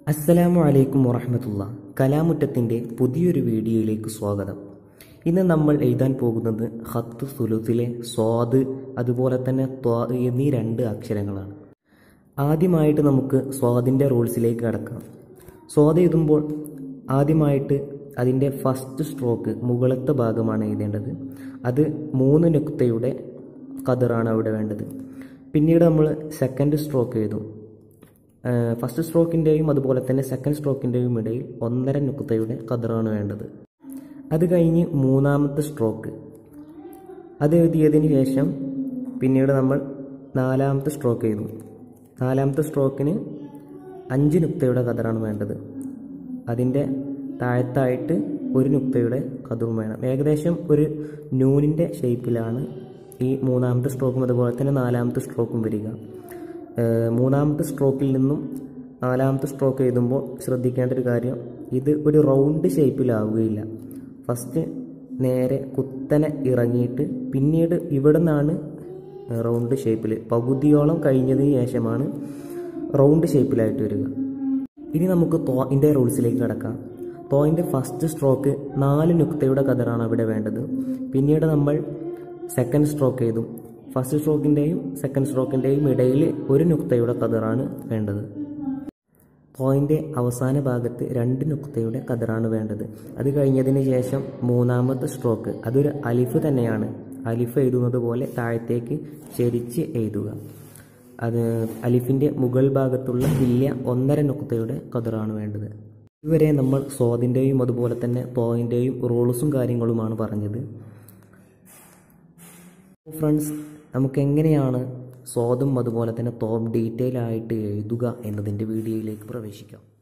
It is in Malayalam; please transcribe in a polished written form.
അസ്സലാമു അലൈക്കും വറഹ്മത്തുള്ളാഹി. കലാമുറ്റത്തിൻ്റെ പുതിയൊരു വീഡിയോയിലേക്ക് സ്വാഗതം. ഇന്ന് നമ്മൾ എഴുതാൻ പോകുന്നത് ഖത്ത് സുലുസിലെ സ്വാദ് അതുപോലെ തന്നെ ത്വാ എന്നീ രണ്ട് അക്ഷരങ്ങളാണ്. ആദ്യമായിട്ട് നമുക്ക് സ്വാദിൻ്റെ റൂൾസിലേക്ക് കടക്കാം. സ്വാദ് എഴുതുമ്പോൾ ആദ്യമായിട്ട് അതിൻ്റെ ഫസ്റ്റ് സ്ട്രോക്ക് മുകളത്തെ ഭാഗമാണ് എഴുതേണ്ടത്. അത് 3 നുക്തയുടെ ഖദറാണ് അവിടെ വേണ്ടത്. പിന്നീട് നമ്മൾ സെക്കൻഡ് സ്ട്രോക്ക് എഴുതും. ഫസ്റ്റ് സ്ട്രോക്കിൻ്റെയും അതുപോലെ തന്നെ സെക്കൻഡ് സ്ട്രോക്കിൻ്റെയും ഇടയിൽ 1.5 നുക്തയുടെ ഖദറാണ് വേണ്ടത്. അത് കഴിഞ്ഞ് മൂന്നാമത്തെ സ്ട്രോക്ക് അത് എഴുതിയതിന് ശേഷം പിന്നീട് നമ്മൾ നാലാമത്തെ സ്ട്രോക്ക് എഴുതും. നാലാമത്തെ സ്ട്രോക്കിന് 5 നുക്തയുടെ ഖദറാണ് വേണ്ടത്. അതിൻ്റെ താഴത്തായിട്ട് 1 നുക്തയുടെ ഖദറും വേണം. ഏകദേശം ഒരു നൂനിൻ്റെ ഷേപ്പിലാണ് ഈ മൂന്നാമത്തെ സ്ട്രോക്കും അതുപോലെ തന്നെ നാലാമത്തെ സ്ട്രോക്കും വരിക. മൂന്നാമത്തെ സ്ട്രോക്കിൽ നിന്നും നാലാമത്തെ സ്ട്രോക്ക് എഴുതുമ്പോൾ ശ്രദ്ധിക്കേണ്ട ഒരു കാര്യം, ഇത് ഒരു റൗണ്ട് ഷേപ്പിലാവുകയില്ല. ഫസ്റ്റ് നേരെ കുത്തനെ ഇറങ്ങിയിട്ട് പിന്നീട് ഇവിടെ നിന്നാണ് റൗണ്ട് ഷേപ്പിൽ പകുതിയോളം കഴിഞ്ഞതിന് ശേഷമാണ് റൗണ്ട് ഷേപ്പിലായിട്ട് വരിക. ഇനി നമുക്ക് തോയിൻ്റെ റൂൾസിലേക്ക് കിടക്കാം. തോയിൻ്റെ ഫസ്റ്റ് സ്ട്രോക്ക് 4 നുക്തയുടെ ഖദറാണ് അവിടെ വേണ്ടത്. പിന്നീട് നമ്മൾ സെക്കൻഡ് സ്ട്രോക്ക് എഴുതും. ഫസ്റ്റ് സ്ട്രോക്കിൻ്റെയും സെക്കൻഡ് സ്ട്രോക്കിൻ്റെയും ഇടയിൽ 1 നുക്തയുടെ ഖദറാണ് വേണ്ടത്. തോയിൻ്റെ അവസാന ഭാഗത്ത് 2 നുക്തയുടെ ഖദറാണ് വേണ്ടത്. അത് കഴിഞ്ഞതിന് ശേഷം മൂന്നാമത്തെ സ്ട്രോക്ക് അതൊരു അലിഫ് തന്നെയാണ്. അലിഫ് എഴുതുന്നത് പോലെ താഴത്തേക്ക് ചരിച്ച് എഴുതുക. അത് അലിഫിൻ്റെ മുകൾ ഭാഗത്തുള്ള വലിയ 1.5 നുക്തയുടെ ഖദറാണ് വേണ്ടത്. ഇതുവരെ നമ്മൾ സ്വാദിൻ്റെയും അതുപോലെ തന്നെ തോയിൻ്റെയും റൂൾസും കാര്യങ്ങളുമാണ് പറഞ്ഞത്. ഫ്രണ്ട്സ്, നമുക്ക് എങ്ങനെയാണ് സ്വാദും അതുപോലെ തന്നെ തോം ഡീറ്റെയിൽ ആയിട്ട് എഴുതുക എന്നതിൻ്റെ വീഡിയോയിലേക്ക് പ്രവേശിക്കാം.